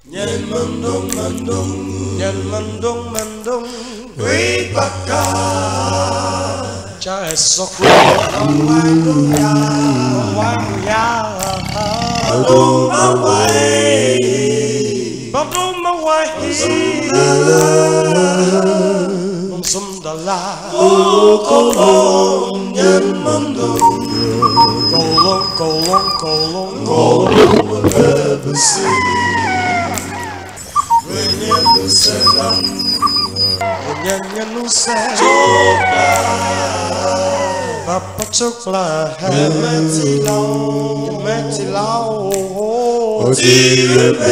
Nyen mandong Great baka Cha sok Badum mawai Sumdala Kolong Nyen mandong Kolong Besi Nyen nusen Papa coklat Meti lau Oti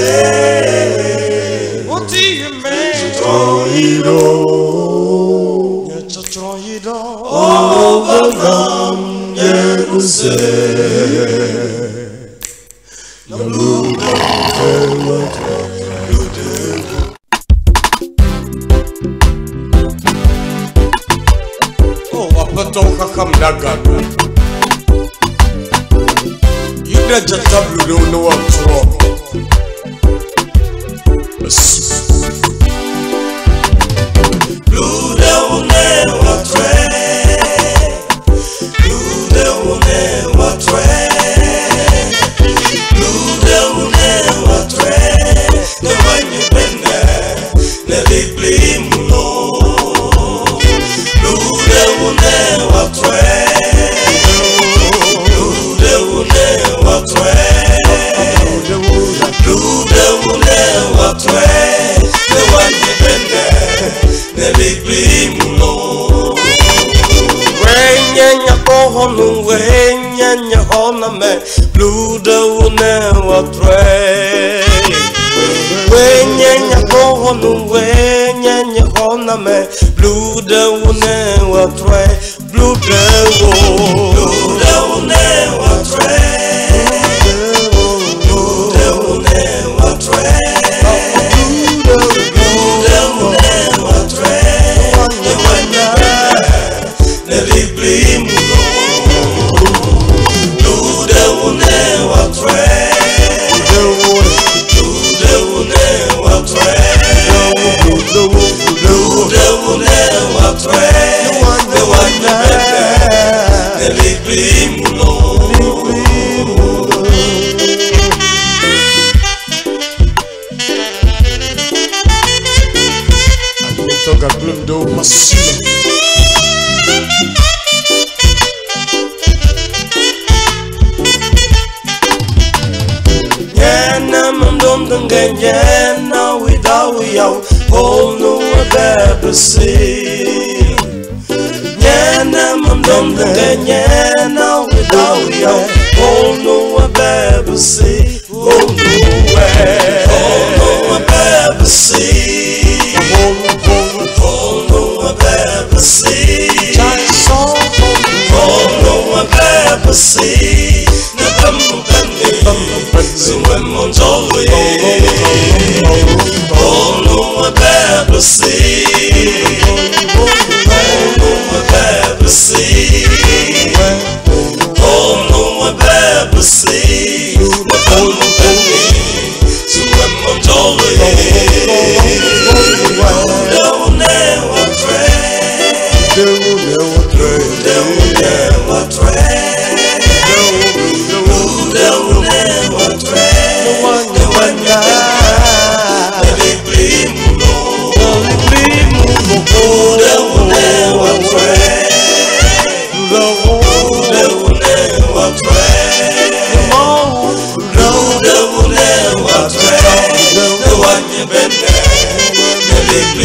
me Cotron hido Obanam Nyen nusen Toka kamnagano Yida jatablu do no wantro Blue devil never trade Blue devil never trade Blue devil never trade The one you been there Never blame no Blue devil never trade Blue devil never trade Blue devil never trade The one you been there Never blame no Wenya kohonu wenya hona me Blue devil never trade Wenya kohonu wenya hona me Blue devil never trade Blue devil never trade Blue devil never trade Blue devil never trade The one you never blame no Blue devil never trade Blue devil never trade Blue devil never trade The one you never blame no Toga glundo masila Nyena mandom dunga nyena without yaw Oh no ababasi Nyena mandom dunga nyena without yaw Oh no ababasi Oh no way Oh no ababasi See, never so when Montoya, oh no, I never see, oh no, I never see, oh no, I never see, never so when Montoya, never trade, never trade. The